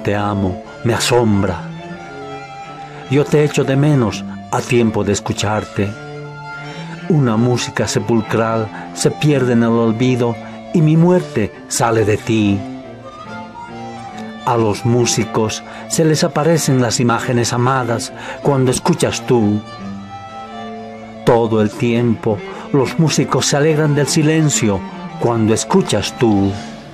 te amo me asombra. Yo te echo de menos a tiempo de escucharte. Una música sepulcral se pierde en el olvido y mi muerte sale de ti. A los músicos se les aparecen las imágenes amadas cuando escuchas tú. Todo el tiempo los músicos se alegran del silencio cuando escuchas tú.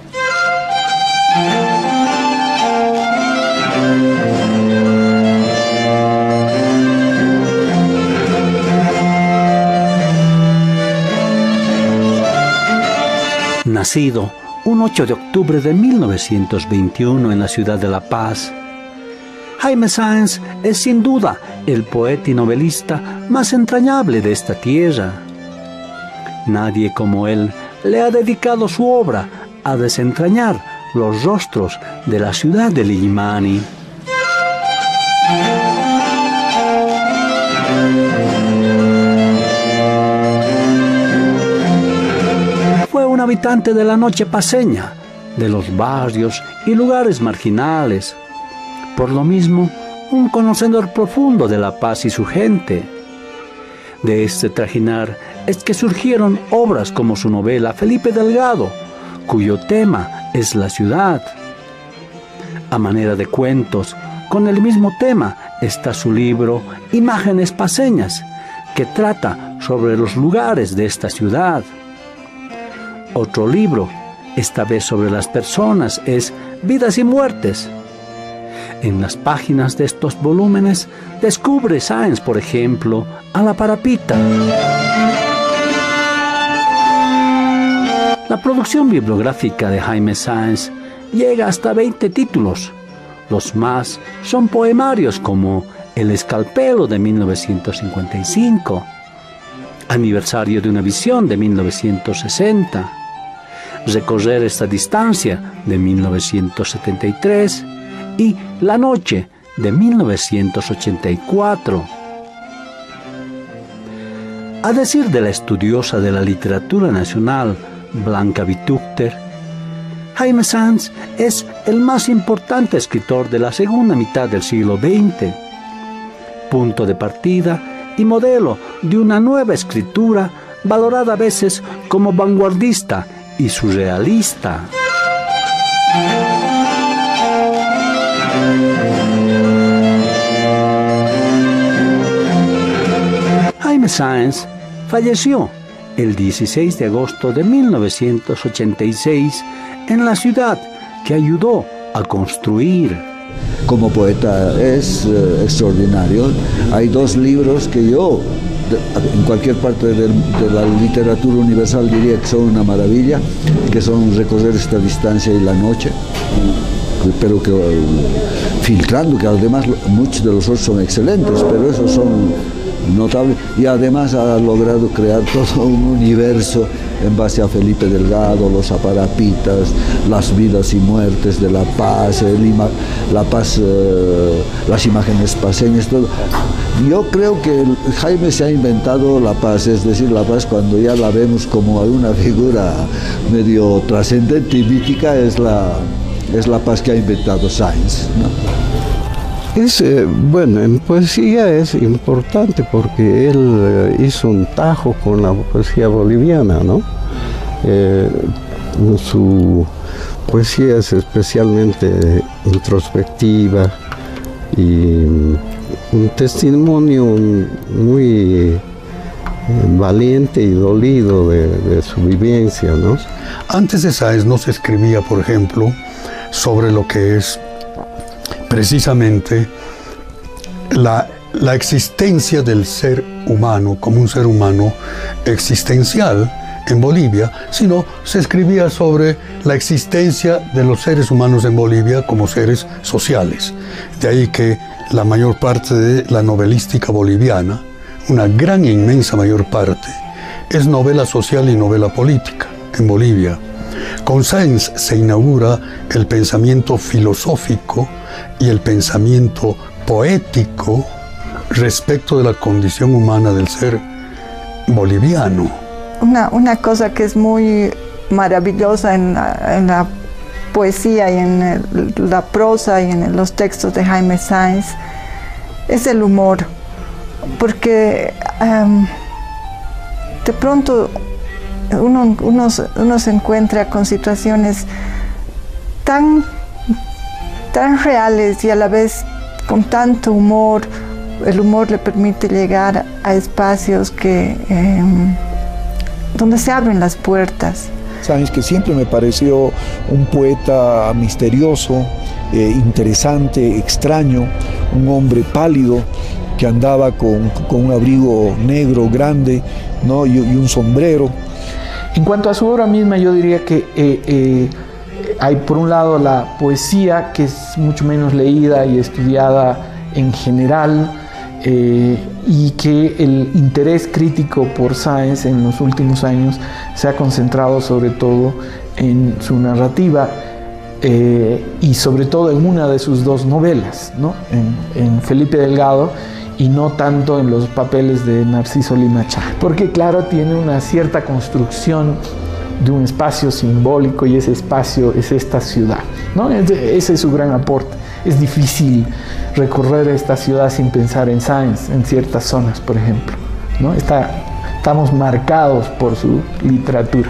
Nacido un 8 de octubre de 1921 en la ciudad de La Paz, Jaime Sáenz es sin duda el poeta y novelista más entrañable de esta tierra. Nadie como él le ha dedicado su obra a desentrañar los rostros de la ciudad de Illimani. Fue un habitante de la noche paceña, de los barrios y lugares marginales. Por lo mismo, un conocedor profundo de La Paz y su gente. De este trajinar es que surgieron obras como su novela Felipe Delgado, cuyo tema es la ciudad. A manera de cuentos, con el mismo tema está su libro Imágenes Paceñas, que trata sobre los lugares de esta ciudad. Otro libro, esta vez sobre las personas, es Vidas y Muertes. En las páginas de estos volúmenes descubre Sáenz, por ejemplo, a la Parapita. La producción bibliográfica de Jaime Sáenz llega hasta 20 títulos. Los más son poemarios como El Escalpelo de 1955, Aniversario de una visión de 1960, Recorrer esta distancia de 1973 y La noche de 1984. A decir de la estudiosa de la literatura nacional, Blanca Vitúcter, Jaime Sáenz es el más importante escritor de la segunda mitad del siglo XX, punto de partida y modelo de una nueva escritura valorada a veces como vanguardista y surrealista. Jaime Sáenz falleció el 16 de agosto de 1986 en la ciudad que ayudó a construir. Como poeta es extraordinario. Hay dos libros que yo, en cualquier parte de la literatura universal, diría que son una maravilla, que son Recorrer esta distancia y La noche, pero que filtrando, que además muchos de los otros son excelentes, pero esos son notables, y además ha logrado crear todo un universo en base a Felipe Delgado, los Aparapitas, las vidas y muertes de La Paz, La Paz, las imágenes paceñas, todo. Yo creo que Jaime se ha inventado La Paz, es decir, La Paz cuando ya la vemos como una figura medio trascendente y mítica, es la Paz que ha inventado Sáenz, ¿no? Bueno, en poesía es importante porque él hizo un tajo con la poesía boliviana, ¿no? Su poesía es especialmente introspectiva y un testimonio muy valiente y dolido de su vivencia, ¿no? Antes de Sáenz no se escribía, por ejemplo, sobre lo que es precisamente la existencia del ser humano como un ser humano existencial en Bolivia, sino se escribía sobre la existencia de los seres humanos en Bolivia como seres sociales. De ahí que la mayor parte de la novelística boliviana, una gran e inmensa mayor parte, es novela social y novela política en Bolivia. Con Sáenz se inaugura el pensamiento filosófico y el pensamiento poético respecto de la condición humana del ser boliviano. Una cosa que es muy maravillosa en la poesía y en la prosa y en los textos de Jaime Sáenz es el humor, porque de pronto uno se encuentra con situaciones tan reales y a la vez con tanto humor. El humor le permite llegar a espacios donde se abren las puertas. Sáenz, que siempre me pareció un poeta misterioso, interesante, extraño, un hombre pálido que andaba con un abrigo negro grande, ¿no? y un sombrero. En cuanto a su obra misma, yo diría que hay por un lado la poesía, que es mucho menos leída y estudiada en general, y que el interés crítico por Sáenz en los últimos años se ha concentrado sobre todo en su narrativa y sobre todo en una de sus dos novelas, ¿no? en Felipe Delgado, y no tanto en los papeles de Narciso Limacha, porque claro, tiene una cierta construcción de un espacio simbólico, y ese espacio es esta ciudad, ¿no? Ese es su gran aporte. Es difícil recorrer esta ciudad sin pensar en Sáenz, en ciertas zonas, por ejemplo, ¿no? Estamos marcados por su literatura.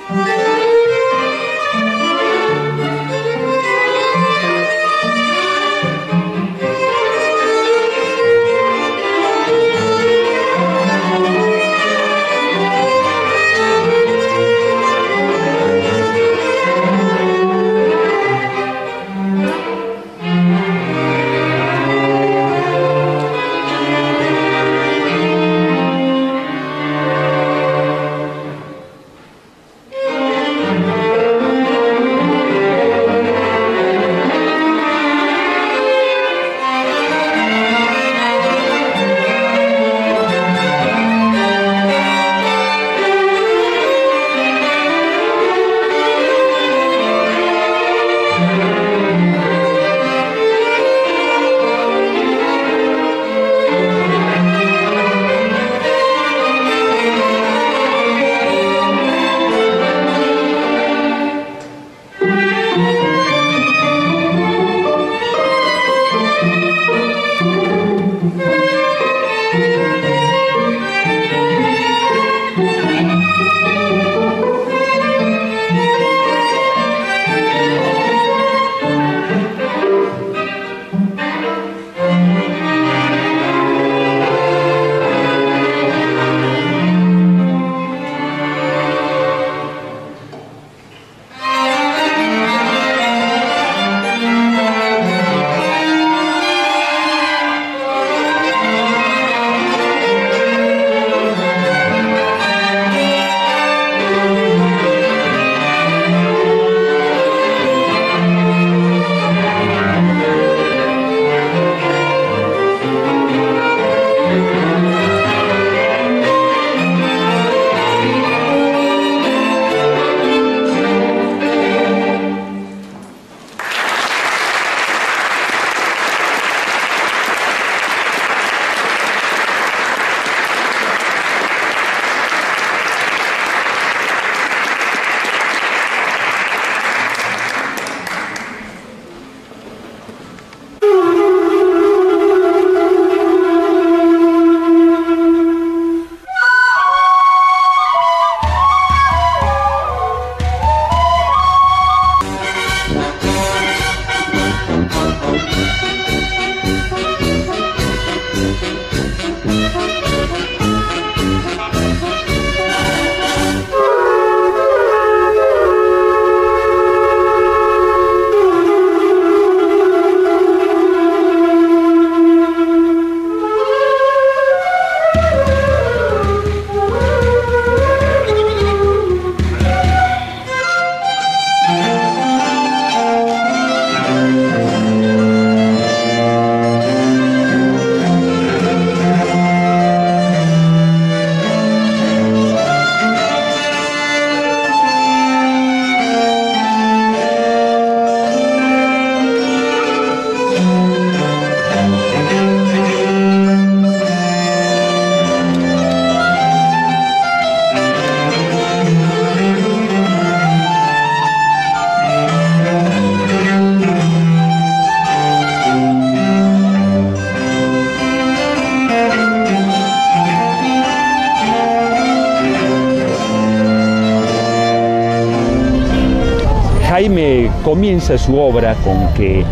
Jaime comienza su obra con que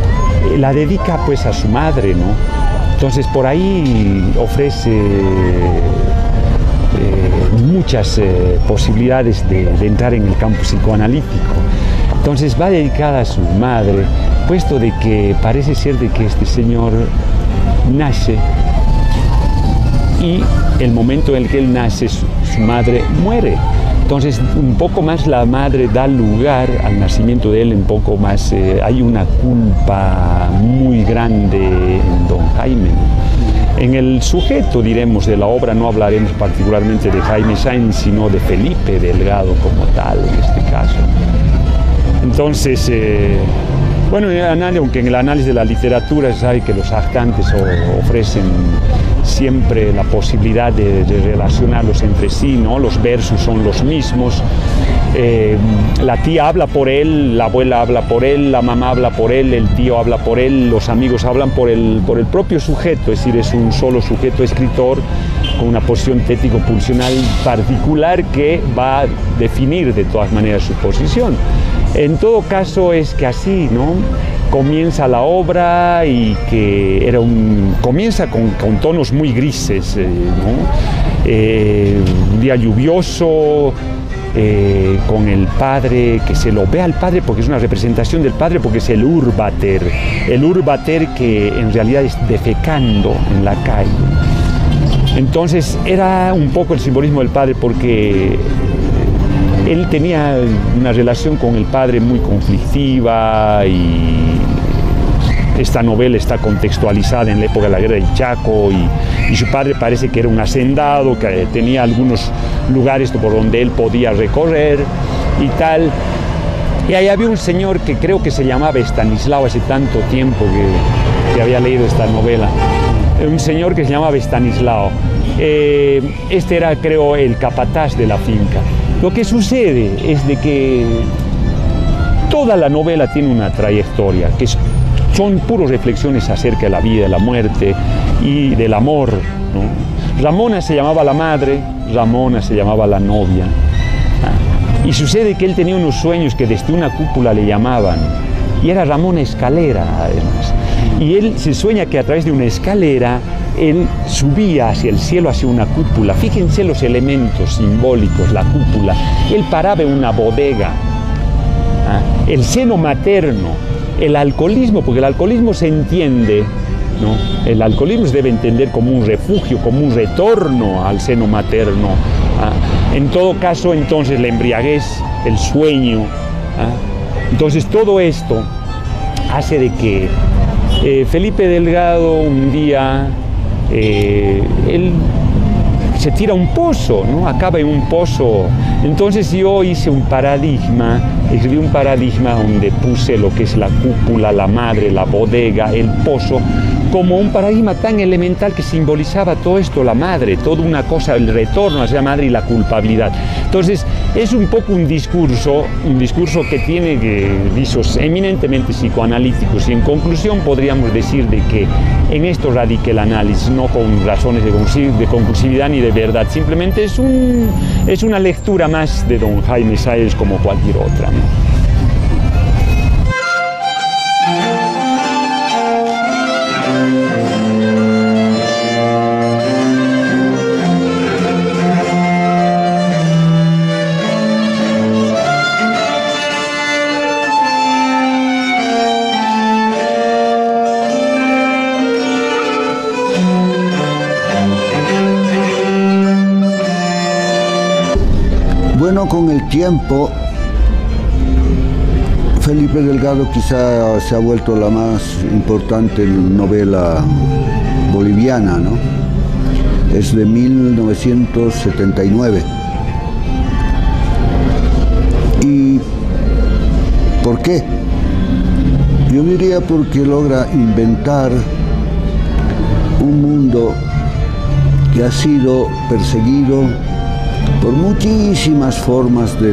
la dedica pues a su madre, ¿no? Entonces por ahí ofrece muchas posibilidades de entrar en el campo psicoanalítico. Entonces va dedicada a su madre, puesto de que parece ser de que este señor nace y el momento en el que él nace su madre muere. Entonces un poco más la madre da lugar al nacimiento de él, un poco más hay una culpa muy grande en don Jaime. En el sujeto, diremos, de la obra no hablaremos particularmente de Jaime Sáenz, sino de Felipe Delgado como tal, en este caso. Entonces, bueno, aunque en el análisis de la literatura se sabe que los actantes ofrecen siempre la posibilidad de relacionarlos entre sí, ¿no? Los versos son los mismos. La tía habla por él, la abuela habla por él, la mamá habla por él, el tío habla por él, los amigos hablan por el propio sujeto, es decir, es un solo sujeto escritor con una posición técnico-pulsional particular que va a definir de todas maneras su posición. En todo caso es que así, ¿no?, comienza la obra y que comienza con tonos muy grises, ¿no? Un día lluvioso, con el padre, que se lo ve al padre porque es una representación del padre, porque es el urbater que en realidad es defecando en la calle. Entonces era un poco el simbolismo del padre, porque él tenía una relación con el padre muy conflictiva, y esta novela está contextualizada en la época de la guerra del Chaco, y su padre parece que era un hacendado, que tenía algunos lugares por donde él podía recorrer y tal. Y ahí había un señor que creo que se llamaba Estanislao, hace tanto tiempo que había leído esta novela, un señor que se llamaba Estanislao. Este era, creo, el capataz de la finca. Lo que sucede es de que toda la novela tiene una trayectoria, que son puras reflexiones acerca de la vida, de la muerte y del amor, ¿no? Ramona se llamaba la madre, Ramona se llamaba la novia. Y sucede que él tenía unos sueños que desde una cúpula le llamaban, y era Ramona Escalera, además. Y él se sueña que a través de una escalera él subía hacia el cielo, hacia una cúpula. Fíjense los elementos simbólicos, la cúpula. Él paraba en una bodega, el seno materno, el alcoholismo, porque el alcoholismo se entiende, ¿no? El alcoholismo se debe entender como un refugio, como un retorno al seno materno. En todo caso, entonces, la embriaguez, el sueño. Entonces, todo esto hace de que Felipe Delgado un día, él se tira a un pozo, ¿no? Acaba en un pozo. Entonces yo hice un paradigma, escribí un paradigma donde puse lo que es la cúpula, la madre, la bodega, el pozo, como un paradigma tan elemental que simbolizaba todo esto, la madre, toda una cosa, el retorno hacia la madre y la culpabilidad. Entonces es un poco un discurso que tiene visos eminentemente psicoanalíticos, y en conclusión podríamos decir de que en esto radica el análisis, no con razones de conclusividad ni de verdad, simplemente es una lectura más de don Jaime Sáenz como cualquier otra, ¿no? Bueno, con el tiempo, Felipe Delgado quizá se ha vuelto la más importante novela boliviana, ¿no? Es de 1979. ¿Y por qué? Yo diría porque logra inventar un mundo que ha sido perseguido por muchísimas formas de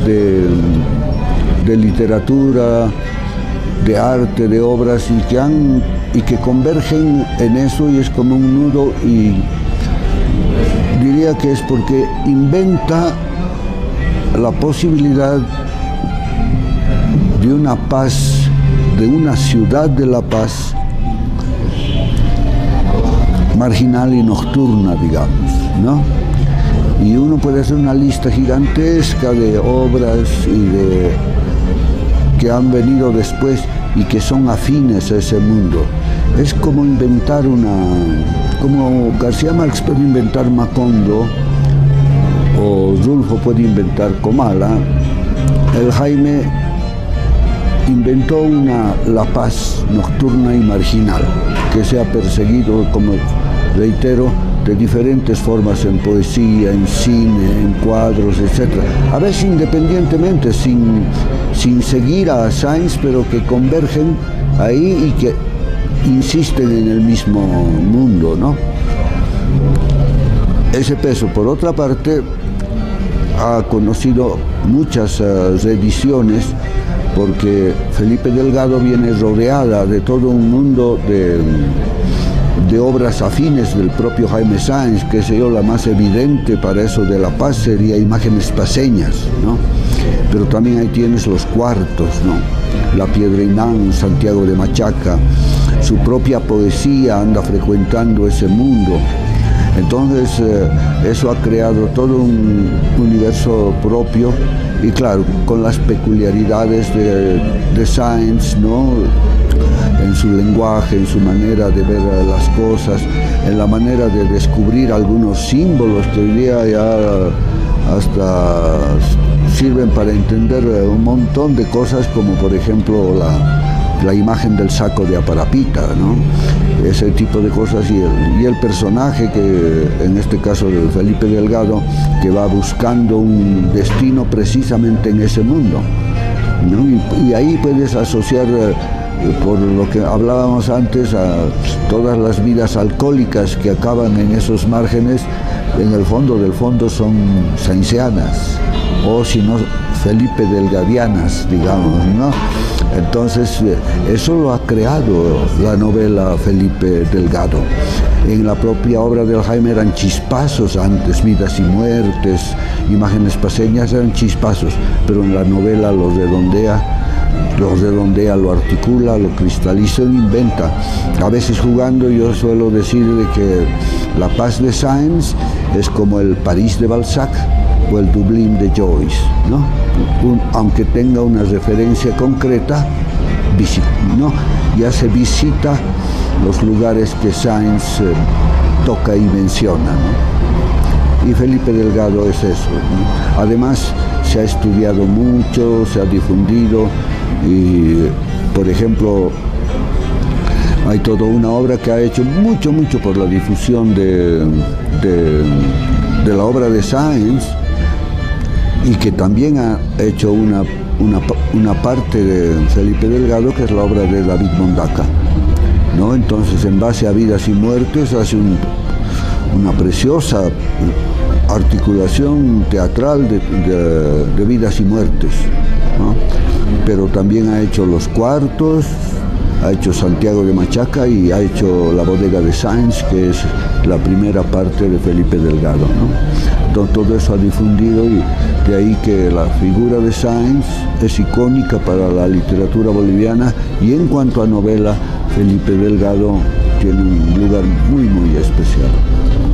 literatura, de arte, de obras, y que convergen en eso, y es como un nudo, y diría que es porque inventa la posibilidad de una paz, de una ciudad de la paz marginal y nocturna, digamos, ¿no? Y uno puede hacer una lista gigantesca de obras que han venido después y que son afines a ese mundo. Es como inventar como García Márquez puede inventar Macondo, o Rulfo puede inventar Comala. El Jaime inventó la paz nocturna y marginal, que se ha perseguido, como reitero, de diferentes formas, en poesía, en cine, en cuadros, etc. A veces independientemente, sin seguir a Sáenz, pero que convergen ahí y que insisten en el mismo mundo, ¿no? Ese peso, por otra parte, ha conocido muchas reediciones, porque Felipe Delgado viene rodeada de todo un mundo de obras afines del propio Jaime Sáenz, que sé yo, la más evidente para eso de la paz sería Imágenes paseñas, ¿no? Pero también ahí tienes los cuartos, ¿no? La Piedra Inán, Santiago de Machaca, su propia poesía anda frecuentando ese mundo. Entonces eso ha creado todo un universo propio y claro, con las peculiaridades de Sáenz, ¿no? En su lenguaje, en su manera de ver las cosas, en la manera de descubrir algunos símbolos que hoy día ya hasta sirven para entender un montón de cosas, como por ejemplo la imagen del saco de Aparapita, ¿no? Ese tipo de cosas, y el personaje que en este caso de Felipe Delgado, que va buscando un destino precisamente en ese mundo, ¿no? Y ahí puedes asociar, por lo que hablábamos antes, a todas las vidas alcohólicas que acaban en esos márgenes, en el fondo del fondo son sainzianas, o si no, Felipe Delgadianas, digamos, ¿no? Entonces, eso lo ha creado la novela Felipe Delgado. En la propia obra del Jaime eran chispazos antes, Vidas y Muertes, Imágenes paseñas eran chispazos, pero en la novela lo redondea, lo articula, lo cristaliza, lo inventa. A veces jugando yo suelo decir de que la paz de Sáenz es como el París de Balzac o el Dublín de Joyce, ¿no? Aunque tenga una referencia concreta, ¿no? Ya se visita los lugares que Sáenz toca y menciona, ¿no? Y Felipe Delgado es eso, ¿no? Además, se ha estudiado mucho, se ha difundido, y por ejemplo, hay toda una obra que ha hecho mucho por la difusión de la obra de Sáenz, y que también ha hecho una parte de Felipe Delgado, que es la obra de David Mondaca, ¿no? Entonces, en base a Vidas y Muertes, hace una preciosa articulación teatral de Vidas y Muertes, ¿no? Pero también ha hecho Los Cuartos, ha hecho Santiago de Machaca y ha hecho La Bodega de Sáenz, que es la primera parte de Felipe Delgado, ¿no? Entonces, todo eso ha difundido, y de ahí que la figura de Sáenz es icónica para la literatura boliviana, y en cuanto a novela, Felipe Delgado tiene un lugar muy especial.